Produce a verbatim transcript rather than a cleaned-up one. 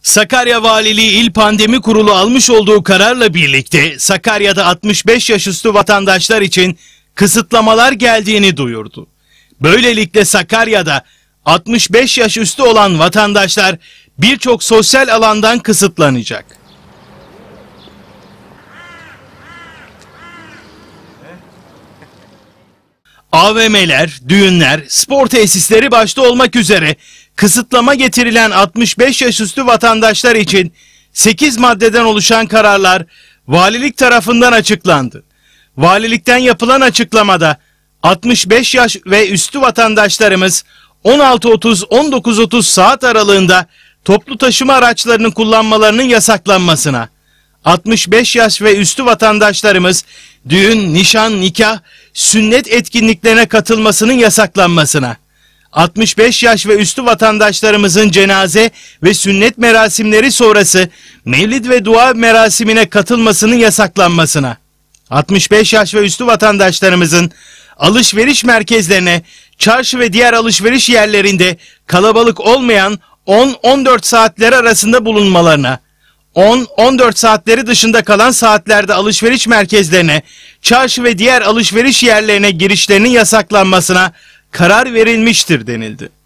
Sakarya Valiliği İl Pandemi Kurulu almış olduğu kararla birlikte Sakarya'da altmış beş yaş üstü vatandaşlar için kısıtlamalar geldiğini duyurdu. Böylelikle Sakarya'da altmış beş yaş üstü olan vatandaşlar birçok sosyal alandan kısıtlanacak. A V M'ler, düğünler, spor tesisleri başta olmak üzere kısıtlama getirilen altmış beş yaş üstü vatandaşlar için sekiz maddeden oluşan kararlar valilik tarafından açıklandı. Valilikten yapılan açıklamada altmış beş yaş ve üstü vatandaşlarımız on altı otuz on dokuz otuz saat aralığında toplu taşıma araçlarını kullanmalarının yasaklanmasına, altmış beş yaş ve üstü vatandaşlarımız düğün, nişan, nikah, sünnet etkinliklerine katılmasının yasaklanmasına, altmış beş yaş ve üstü vatandaşlarımızın cenaze ve sünnet merasimleri sonrası mevlid ve dua merasimine katılmasının yasaklanmasına, altmış beş yaş ve üstü vatandaşlarımızın alışveriş merkezlerine, çarşı ve diğer alışveriş yerlerinde kalabalık olmayan on on dört saatleri arasında bulunmalarına, on on dört saatleri dışında kalan saatlerde alışveriş merkezlerine, çarşı ve diğer alışveriş yerlerine girişlerinin yasaklanmasına karar verilmiştir denildi.